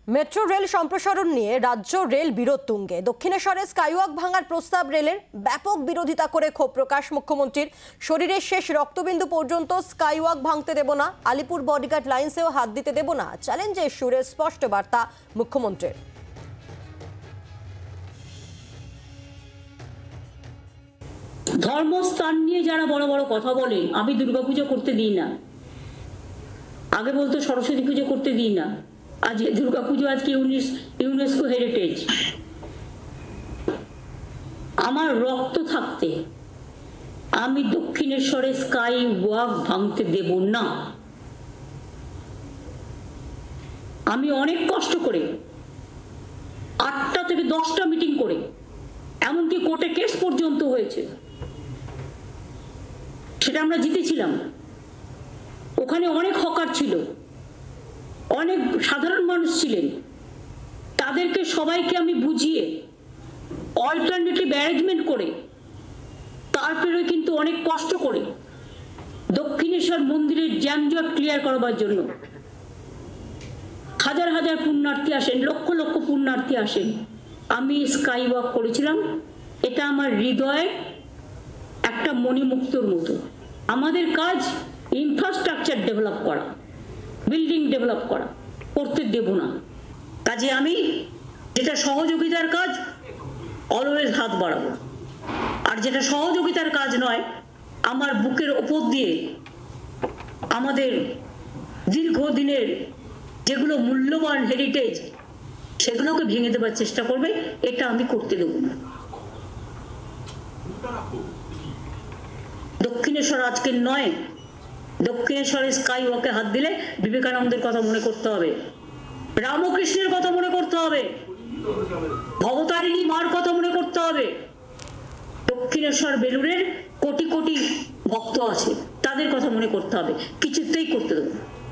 Metro rail সম্প্রসারণ নিয়ে রাজ্য রেল বিরোধ তুঙ্গে। দক্ষিণেশ্বরে স্কাইওয়াক ভাঙার প্রস্তাব রেলের ব্যাপক বিরোধিতা করে ক্ষোভ প্রকাশ মুখ্যমন্ত্রীর। শরীরের শেষ রক্তবিন্দু পর্যন্ত স্কাইওয়াক ভাঙতে দেব না, আলিপুর বডিগার্ড লাইন্সেও হাত দিতে দেব না, চ্যালেঞ্জের সুরে স্পষ্ট বার্তা মুখ্যমন্ত্রীর। ধর্মস্থান নিয়ে যারা বড় বড় কথা বলে, আমি দুর্গাপুজো করতে দিই না, আগে বলতো সরস্বতী পুজো করতে দিই না, আজ দুর্গাপুজো আজকে ইউনেস্কো হেরিটেজ। আমার রক্ত থাকতে আমি দক্ষিণেশ্বরে স্কাই ওয়াক ভাঙতে দেব না। আমি অনেক কষ্ট করে 8টা থেকে 10টা মিটিং করে, এমনকি কোর্টে কেস পর্যন্ত হয়েছে, সেটা আমরা জিতেছিলাম। ওখানে অনেক হকার ছিল, অনেক সাধারণ মানুষ ছিলেন, তাদেরকে সবাইকে আমি বুঝিয়ে অল্টারনেটিভ অ্যারেঞ্জমেন্ট করে, তারপরে কিন্তু অনেক কষ্ট করে দক্ষিণেশ্বর মন্দিরের জ্যামজট ক্লিয়ার করবার জন্য হাজার হাজার পুণ্যার্থী আসেন, লক্ষ লক্ষ পুণ্যার্থী আসেন, আমি স্কাই ওয়াক করেছিলাম। এটা আমার হৃদয়ে একটা মণিমুক্তর মতো। আমাদের কাজ ইনফ্রাস্ট্রাকচার ডেভেলপ করা, বিল্ডিং ডেভেলপ করা, করতে দেব না। কাজে আমি যেটা সহযোগিতার কাজ, অলওয়েজ হাত বাড়াবো, আর যেটা সহযোগিতার কাজ নয়, আমার বুকের ওপর দিয়ে আমাদের দীর্ঘদিনের যেগুলো মূল্যবান হেরিটেজ, সেগুলোকে ভেঙে দেবার চেষ্টা করবে, এটা আমি করতে দেব না। দক্ষিণেশ্বর আজকের নয়, দক্ষিণেশ্বরে স্কাই ওয়াকে হাত দিলে বিবেকানন্দের কথা মনে করতে হবে, রামকৃষ্ণের কথা মনে করতে হবে, ভবতারিণী মার কথা মনে করতে হবে। দক্ষিণেশ্বর বেলুড়ের কোটি কোটি ভক্ত আছে, তাদের কথা মনে করতে হবে, কিছুতেই করতে দেবো।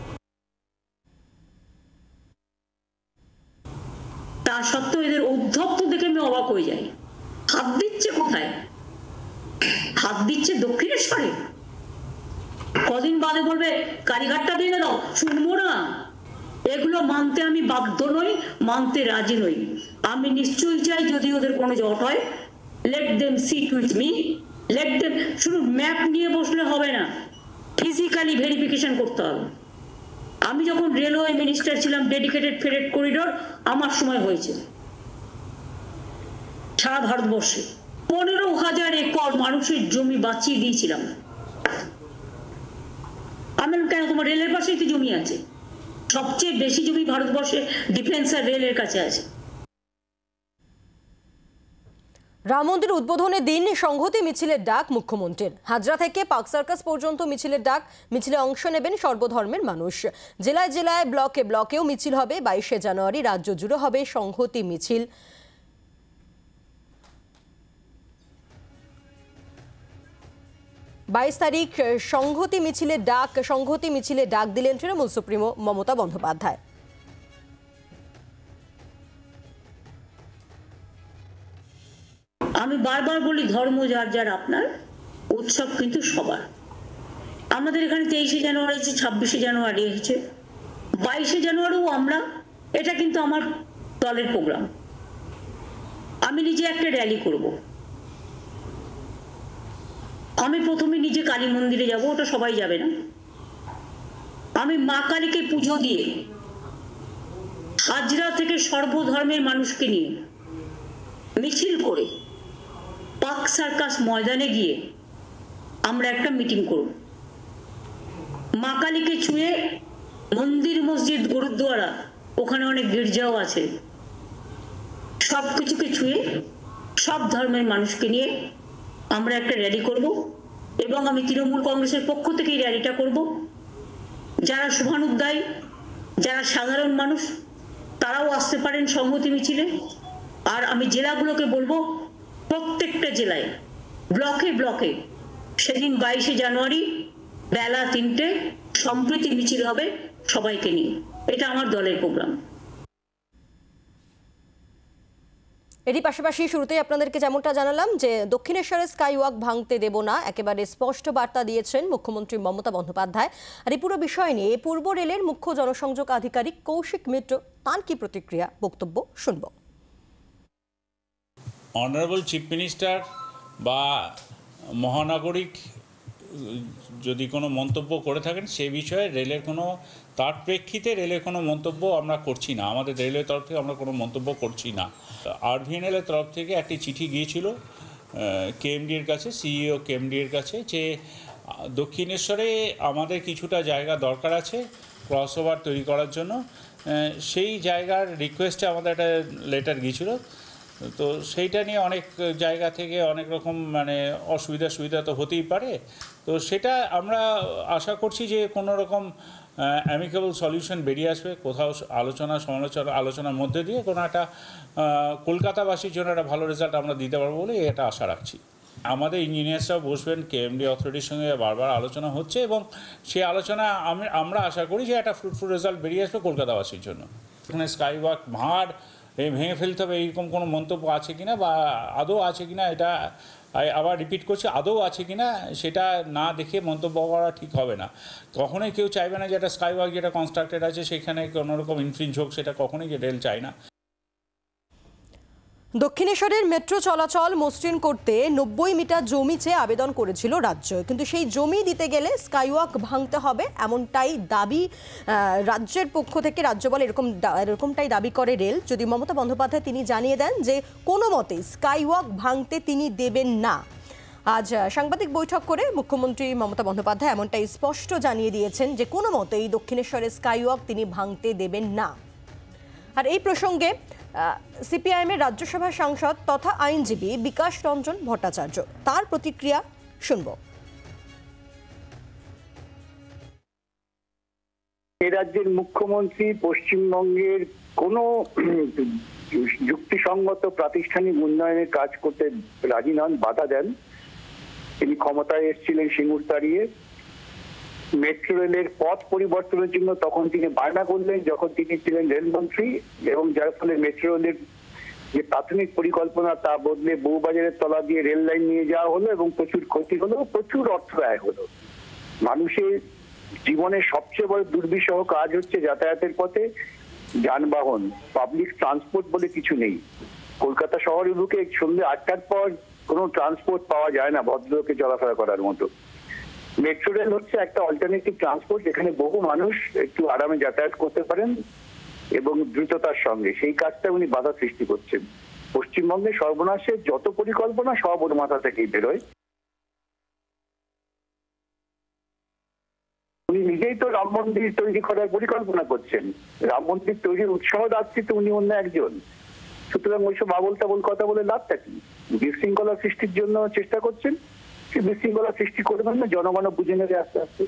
তা সত্ত্বেও এদের উদ্ধত্ত দেখে আমি অবাক হয়ে যাই। হাত দিচ্ছে কোথায়? হাত দিচ্ছে দক্ষিণেশ্বরে। কদিন বাদে বলবে কালীঘাটটা দিয়ে দাও, শুনবো না। এগুলো মানতে আমি বাধ্য নই, মানতে রাজি নই। আমি নিশ্চয়ই চাই যদি ওদের কোনো জট হয়, let them sit with me, let them. শুধু ম্যাপ নিয়ে বসলে হবে না, ফিজিক্যালি ভেরিফিকেশন করতে হবে। আমি যখন রেলওয়ে মিনিস্টার ছিলাম, ডেডিকেটেড ফ্রেট করিডোর আমার সময় হয়েছে সারা ভারতবর্ষে। 15,000 একর মানুষের জমি বাঁচিয়ে দিয়েছিলাম। আমি কেন, তোমার রেলের পাশেই তো জমি আছে, সবচেয়ে বেশি জমি ভারতবর্ষে ডিফেন্স আর রেলের কাছে আছে। রাম মন্দির উদ্বোধনের দিন সংহতি মিছিলের ডাক মুখ্যমন্ত্রীর। হাজরা থেকে পার্ক সার্কাস পর্যন্ত মিছিলের ডাক। মিছিলে অংশ নেবেন সর্বধর্মের মানুষ। জেলায় জেলায়, ব্লকে ব্লকেও মিছিল হবে। 22শে জানুয়ারি রাজ্য জুড়ে হবে সংহতি মিছিল। 22 তারিখ সংহতি মিছিলের ডাক দিলেন তৃণমূল সুপ্রিমো মমতা বন্দ্যোপাধ্যায়। আমি বারবার বলি, ধর্ম যার যার আপনার, উৎসব কিন্তু সবার। আমাদের এখানে 23শে জানুয়ারি আছে, 26শে জানুয়ারি হয়েছে, 22শে জানুয়ারিও আমরা, এটা কিন্তু আমার দলের প্রোগ্রাম। আমি নিজে একটা র্যালি করব। আমি প্রথমে নিজে কালী মন্দিরে যাব, ওটা সবাই যাবে না। আমি মা কালীকে পুজো দিয়ে হাজরা থেকে সর্বধর্মের মানুষকে নিয়ে মিছিল করে পার্ক সার্কাস ময়দানে গিয়ে আমরা একটা মিটিং করব। মা কালীকে ছুঁয়ে মন্দির, মসজিদ, গুরুদ্বারা, ওখানে অনেক গির্জাও আছে, সবকিছুকে ছুঁয়ে সব ধর্মের মানুষকে নিয়ে আমরা একটা র্যালি করব। এবং আমি তৃণমূল কংগ্রেসের পক্ষ থেকে এই র্যালিটা করব। যারা শুভানুধ্যায়ী, যারা সাধারণ মানুষ, তারাও আসতে পারেন সংহতি মিছিলে। আর আমি জেলাগুলোকে বলবো, প্রত্যেকটা জেলায়, ব্লকে ব্লকে সেদিন 22শে জানুয়ারি বেলা 3টে সম্প্রীতি মিছিল হবে সবাইকে নিয়ে। এটা আমার দলের প্রোগ্রাম। এরই পাশাপাশি শুরুতেই আপনাদেরকে যেমনটা জানালাম যে দক্ষিণেশ্বরে স্কাইওয়াক ভাঙতে দেব না, একেবারে স্পষ্ট বার্তা দিয়েছেন মুখ্যমন্ত্রী মমতা বন্দ্যোপাধ্যায়। আর এই পুরো বিষয় নিয়ে পূর্ব রেলের মুখ্য জনসংযোগ আধিকারিক কৌশিক মিত্র, তাঁর কি প্রতিক্রিয়া, বক্তব্য শুনব। অনারেবল চিফ মিনিস্টার বা মহানাগরিক যদি কোনো মন্তব্য করে থাকেন সে বিষয়ে রেলের কোনো, তার প্রেক্ষিতে রেলের কোনো মন্তব্য আমরা করছি না। আমাদের রেলের তরফ থেকে আমরা কোনো মন্তব্য করছি না। আরভিএনএলের তরফ থেকে একটি চিঠি গিয়েছিল কেএমডির কাছে, সিইও কেএমডির কাছে, যে দক্ষিণেশ্বরে আমাদের কিছুটা জায়গা দরকার আছে ক্রসওভার তৈরি করার জন্য। সেই জায়গার রিকোয়েস্টে আমাদের একটা লেটার গিয়েছিল। তো সেইটা নিয়ে অনেক জায়গা থেকে অনেক রকম সুবিধা তো হতেই পারে। তো সেটা আমরা আশা করছি যে কোনো রকম অ্যামিকেবল সলিউশন বেরিয়ে আসবে, কোথাও আলোচনার মধ্যে দিয়ে কোনো একটা কলকাতাবাসীর জন্য একটা ভালো রেজাল্ট আমরা দিতে পারবো বলে এটা আশা রাখছি। আমাদের ইঞ্জিনিয়ার্সরাও বসবেন, কেএমডি অথরিটির সঙ্গে বারবার আলোচনা হচ্ছে এবং সেই আলোচনা আমরা আশা করি যে একটা ফ্রুটফুল রেজাল্ট বেরিয়ে আসবে কলকাতাবাসীর জন্য। এখানে স্কাইওয়াক ভেঙে ফেলতে হবে এরকম কোনো মন্তব্য আছে কিনা বা আদৌ আছে কিনা, এটা আবার রিপিট করছি, আদৌ আছে কিনা সেটা না দেখে মন্তব্য করা ঠিক হবে না। কখনোই কেউ চাইবে না যে একটা স্কাইওয়াক যেটা কনস্ট্রাক্টেড আছে সেখানে কোনোরকম ইনফ্রিঞ্জ হোক, সেটা কখনোই রেল চায় না। দক্ষিণেশ্বরের মেট্রো চলাচল মসৃণ করতে 90 মিটার জমি চেয়ে আবেদন করেছিল রাজ্য, কিন্তু সেই জমি দিতে গেলে স্কাইওয়াক ভাঙতে হবে এমনটাই দাবি রাজ্যের পক্ষ থেকে। রাজ্য বলে এরকমটাই দাবি করে রেল। যদি মমতা বন্দ্যোপাধ্যায় তিনি জানিয়ে দেন যে কোনো মতেই স্কাইওয়াক ভাঙতে তিনি দেবেন না। আজ সাংবাদিক বৈঠক করে মুখ্যমন্ত্রী মমতা বন্দ্যোপাধ্যায় এমনটাই স্পষ্ট জানিয়ে দিয়েছেন যে কোনো মতেই দক্ষিণেশ্বরের স্কাইওয়াক তিনি ভাঙতে দেবেন না। আর এই প্রসঙ্গে সিপিআইএমের রাজ্যসভা সাংসদ তথা আইনজীবী বিকাশ রঞ্জন ভট্টাচার্য, তার প্রতিক্রিয়া শুনব। এই রাজ্যের মুখ্যমন্ত্রী পশ্চিমবঙ্গের কোনো যুক্তিসঙ্গত প্রাতিষ্ঠানিক উন্নয়নের কাজ করতে রাজি নন, বাধা দেন। তিনি ক্ষমতায় এসেছিলেন সিঙ্গুর তাড়িয়ে। মেট্রো রেলের পথ পরিবর্তনের জন্য তখন তিনি বায়না করলেন যখন তিনি ছিলেন রেলমন্ত্রী, এবং যার ফলে মেট্রো রেলের যে প্রাথমিক পরিকল্পনা তা বদলে বউবাজারের তলা দিয়ে রেল লাইন নিয়ে যাওয়া হলো এবং প্রচুর ক্ষতি হলো, প্রচুর অর্থ ব্যয় হলো। মানুষের জীবনের সবচেয়ে বড় দুর্বিষহ কাজ হচ্ছে যাতায়াতের পথে যানবাহন, পাবলিক ট্রান্সপোর্ট বলে কিছু নেই। কলকাতা শহরের বুকে সন্ধ্যে 8টার পর কোনো ট্রান্সপোর্ট পাওয়া যায় না ভদ্রলোকে চলাফেরা করার মতো। মেট্রো রেল হচ্ছে একটা অল্টারনেটিভ ট্রান্সপোর্ট যেখানে বহু মানুষ একটু আরামে যাতায়াত করতে পারেন এবং দ্রুততার সঙ্গে। সেই কাজটা উনি বাধা সৃষ্টি করছেন। পশ্চিমবঙ্গে সর্বনাশের যত পরিকল্পনা সব ওর মাথা থেকেই বেরোয়। উনি নিজেই তো রাম মন্দির তৈরি করার পরিকল্পনা করছেন। রাম মন্দির তৈরির উৎসাহ যাচ্ছে তো উনি অন্য একজন। সুতরাং ওইসব আবল তাবল কথা বলে লাভটা কি? বিশৃঙ্খলা সৃষ্টির জন্য চেষ্টা করছেন। সে বিশৃঙ্খলা সৃষ্টি করবেন না, জনগণ বুঝে নেবে আস্তে আস্তে।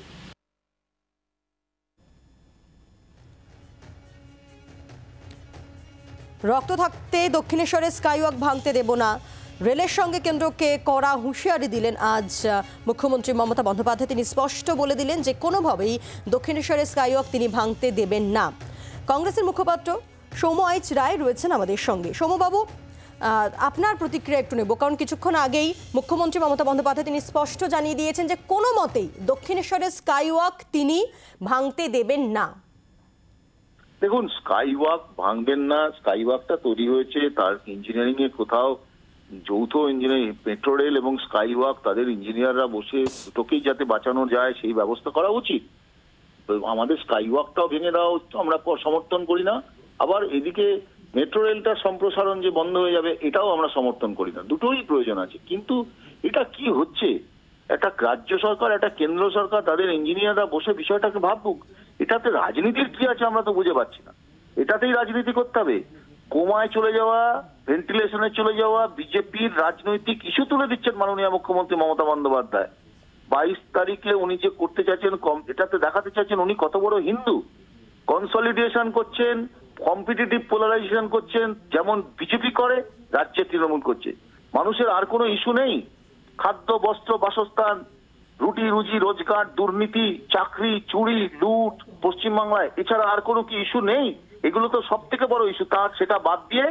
রক্ত থাকতে দক্ষিণেশ্বরে স্কাইওয়াক ভাঙতে দেব না, রেলের সঙ্গে কেন্দ্রকে কড়া হুঁশিয়ারি দিলেন আজ মুখ্যমন্ত্রী মমতা বন্দ্যোপাধ্যায়। তিনি স্পষ্ট বলে দিলেন যে কোনোভাবেই দক্ষিণেশ্বরে স্কাইওয়াক তিনি ভাঙতে দেবেন না। কংগ্রেসের মুখপাত্র সৌম এইচ রায় রয়েছেন আমাদের সঙ্গে। সৌমবাবু, আপনার প্রতিক্রিয়া একটু নেব, কারণ কিছুক্ষণ আগেই মুখ্যমন্ত্রী মমতা বন্দ্যোপাধ্যায় তিনি স্পষ্ট জানিয়ে দিয়েছেন যে কোনো মতেই দক্ষিণেশ্বরের স্কাইওয়াক তিনি ভাঙতে দেবেন না। দেখুন, স্কাইওয়াক ভাঙবেন না। স্কাইওয়াকটা তৈরি হয়েছে তার ইঞ্জিনিয়ারিং এ কোথাও যৌথ ইঞ্জিনিয়ারিং, মেট্রো রেল এবং স্কাইওয়াক তাদের ইঞ্জিনিয়াররা বসে দুটোকেই যাতে বাঁচানো যায় সেই ব্যবস্থা করা উচিত। তো আমাদের স্কাইওয়াকটাও ভেঙে দেওয়া আমরা সমর্থন করি না, আবার এদিকে মেট্রো রেলটার সম্প্রসারণ যে বন্ধ হয়ে যাবে এটাও আমরা সমর্থন করি না। দুটোই প্রয়োজন আছে। কিন্তু এটা কি হচ্ছে, একটা রাজ্য সরকার একটা কেন্দ্র সরকার তাদের ইঞ্জিনিয়াররা বসে বিষয়টাকে ভাবুক। এটাতে রাজনীতির কি আছে আমরা তো বুঝে পাচ্ছি না। এটাতেই রাজনীতি করতে হবে। কোমায় চলে যাওয়া, ভেন্টিলেশনে চলে যাওয়া বিজেপির রাজনৈতিক ইস্যু তুলে দিচ্ছেন মাননীয় মুখ্যমন্ত্রী মমতা বন্দ্যোপাধ্যায়। 22 তারিখে উনি যে করতে চাচ্ছেন, এটাতে দেখাতে চাচ্ছেন উনি কত বড় হিন্দু। কনসলিডেশন করছেন, কম্পিটিটিভ পোলারাইজেশন করছেন, যেমন বিজেপি করে রাজ্যে তৃণমূল করছে। মানুষের আর কোনো ইস্যু নেই। খাদ্য, বস্ত্র, বাসস্থান, রুটি রুজি রোজগার, দুর্নীতি, চাকরি, চুরি, লুট পশ্চিমবাংলায়, এছাড়া আর কোনো কি ইস্যু নেই? এগুলো তো সব থেকে বড় ইস্যু। তার সেটা বাদ দিয়ে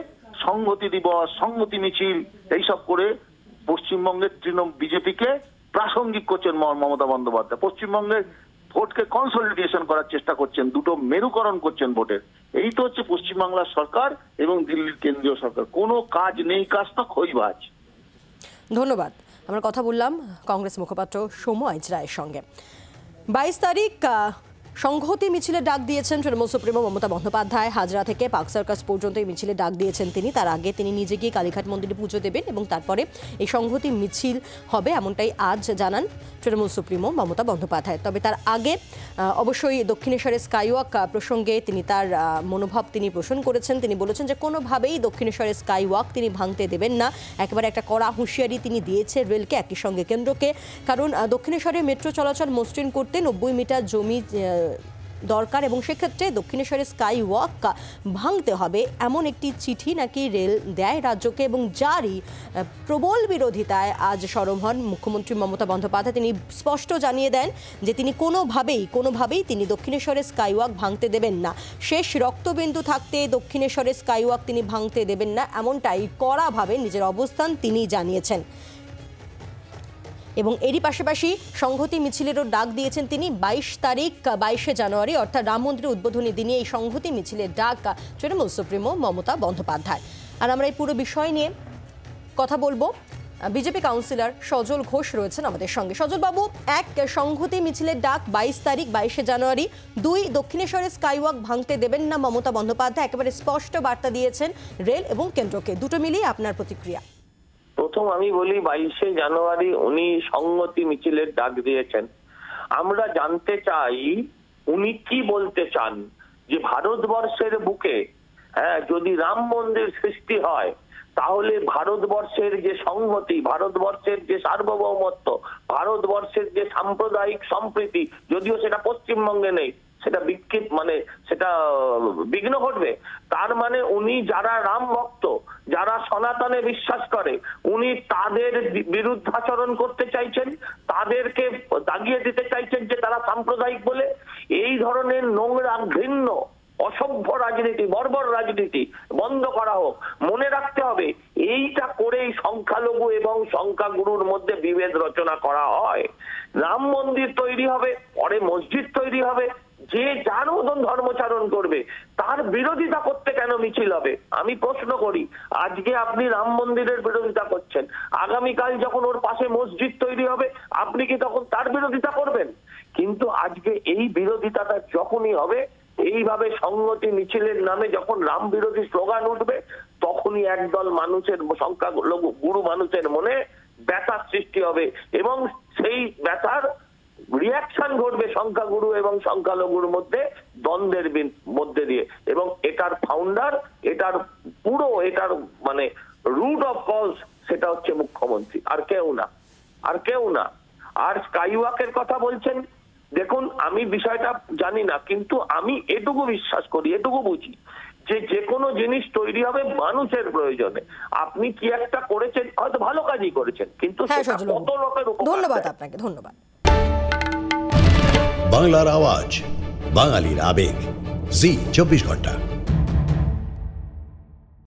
সংহতি দিবস, সংহতি মিছিল এইসব করে পশ্চিমবঙ্গের বিজেপিকে প্রাসঙ্গিক করছেন মমতা বন্দ্যোপাধ্যায়। পশ্চিমবঙ্গের ভোটকে কনসলিডেশন করার চেষ্টা করছেন, দুটো মেরুকরণ করছেন ভোটের। এই তো হচ্ছে পশ্চিমবাংলার সরকার এবং দিল্লির কেন্দ্রীয় সরকার। কোনো কাজ নেই, কাজ তো খইবাজ। ধন্যবাদ। আমরা কথা বললাম কংগ্রেস মুখপাত্র সৌম্য আইচ রায়ের সঙ্গে। 22 তারিখ সংহতি মিছিলে ডাক দিয়েছেন তৃণমূল সুপ্রিমো মমতা বন্দ্যোপাধ্যায়। হাজরা থেকে পার্ক সার্কাস পর্যন্ত এই মিছিলে ডাক দিয়েছেন তিনি। তার আগে তিনি নিজে গিয়ে কালীঘাট মন্দিরে পুজো দেবেন এবং তারপরে এই সংহতি মিছিল হবে, এমনটাই আজ জানান তৃণমূল সুপ্রিমো মমতা বন্দ্যোপাধ্যায়। তবে তার আগে অবশ্যই দক্ষিণেশ্বরের স্কাইওয়াক প্রসঙ্গে তিনি তার মনোভাব তিনি পোষণ করেছেন। তিনি বলেছেন যে কোনোভাবেই দক্ষিণেশ্বরের স্কাইওয়াক তিনি ভাঙতে দেবেন না। একেবারে একটা কড়া হুঁশিয়ারি তিনি দিয়েছে রেলকে, একই সঙ্গে কেন্দ্রকে। কারণ দক্ষিণেশ্বরে মেট্রো চলাচল মসৃণ করতে 90 মিটার জমি দরকার এবং সেক্ষেত্রে দক্ষিণেশ্বরের স্কাই ওয়াক ভাঙতে হবে, এমন একটি চিঠি নাকি রেল দেয় রাজ্যকে এবং যারই প্রবল বিরোধিতায় আজ সরব হন মুখ্যমন্ত্রী মমতা বন্দ্যোপাধ্যায়। তিনি স্পষ্ট জানিয়ে দেন যে তিনি কোনোভাবেই তিনি দক্ষিণেশ্বরের স্কাই ওয়াক ভাঙতে দেবেন না। শেষ রক্তবিন্দু থাকতে দক্ষিণেশ্বরের স্কাই ওয়াক তিনি ভাঙতে দেবেন না, এমনটাই কড়াভাবে নিজের অবস্থান তিনি জানিয়েছেন। এবং এরই পাশাপাশি সংহতি মিছিলেরও ডাক দিয়েছেন তিনি। 22 তারিখ 22শে জানুয়ারি অর্থাৎ রাম মন্দিরের উদ্বোধনী দিনে এই সংহতি মিছিলের ডাক তৃণমূল সুপ্রিমো মমতা বন্দ্যোপাধ্যায়। আর আমরা এই পুরো বিষয় নিয়ে কথা বলবো। বিজেপি কাউন্সিলর সজল ঘোষ রয়েছেন আমাদের সঙ্গে। সজল বাবু, এক সংহতি মিছিলের ডাক 22 তারিখ 22শে জানুয়ারি, 2 দক্ষিণেশ্বরের স্কাইওয়াক ভাঙতে দেবেন না মমতা বন্দ্যোপাধ্যায়, একেবারে স্পষ্ট বার্তা দিয়েছেন রেল এবং কেন্দ্রকে। দুটো মিলিয়ে আপনার প্রতিক্রিয়া। প্রথম আমি বলি 22শে জানুয়ারি উনি সংহতি মিছিলের ডাক দিয়েছেন। আমরা জানতে চাই উনি কি বলতে চান, যে ভারতবর্ষের বুকে যদি রাম মন্দির সৃষ্টি হয় তাহলে ভারতবর্ষের যে সংহতি, ভারতবর্ষের যে সার্বভৌমত্ব, ভারতবর্ষের যে সাম্প্রদায়িক সম্প্রীতি, যদিও সেটা পশ্চিমবঙ্গে নেই, সেটা সেটা বিঘ্ন ঘটবে। তার মানে উনি যারা রাম ভক্ত, যারা সনাতনে বিশ্বাস করে, উনি তাদের বিরুদ্ধাচরণ করতে চাইছেন, তাদেরকে দাগিয়ে দিতে চাইছেন যে তারা সাম্প্রদায়িক বলে। এই ধরনের নোংরা, ঘৃণ্য, অসভ্য রাজনীতি, বর্বর রাজনীতি বন্ধ করা হোক। মনে রাখতে হবে, এইটা করেই সংখ্যালঘু এবং সংখ্যাগুরুর মধ্যে বিভেদ রচনা করা হয়। রাম মন্দির তৈরি হবে, পরে মসজিদ তৈরি হবে, যে যার মতন ধর্মচারণ করবে, তার বিরোধিতা করতে কেন মিছিল হবে? আমি প্রশ্ন করি, আজকে আপনি রাম মন্দিরের বিরোধিতা করছেন, আগামীকাল যখন ওর পাশে মসজিদ তৈরি হবে আপনি কি তখন তার বিরোধিতা করবেন? কিন্তু আজকে এই বিরোধিতাটা যখনই হবে, এইভাবে সংহতি মিছিলের নামে যখন রাম বিরোধী স্লোগান উঠবে, তখনই একদল মানুষের, সংখ্যাগুরু মানুষের মনে ব্যথার সৃষ্টি হবে এবং সেই ব্যথার রিয়াকশন ঘটবে সংখ্যাগুরু এবং সংখ্যালঘুর মধ্যে, দ্বন্দ্বের মধ্যে দিয়ে। এবং এটার ফাউন্ডার, এটার রুট অফ কজ সেটা হচ্ছে মুখ্যমন্ত্রী, আর কেউ না। আর স্কাইওয়াকের কথা বলছেন, দেখুন আমি বিষয়টা জানি না, কিন্তু আমি এটুকু বিশ্বাস করি, এটুকু বুঝি যে কোনো জিনিস তৈরি হবে মানুষের প্রয়োজনে। আপনি কি একটা করেছেন, হয়তো ভালো কাজই করেছেন, কিন্তু কত লোকের উপকার। ধন্যবাদ আপনাকে, ধন্যবাদ। বাংলার আওয়াজ, বাঙালির আবেগ, জি 24 ঘন্টা।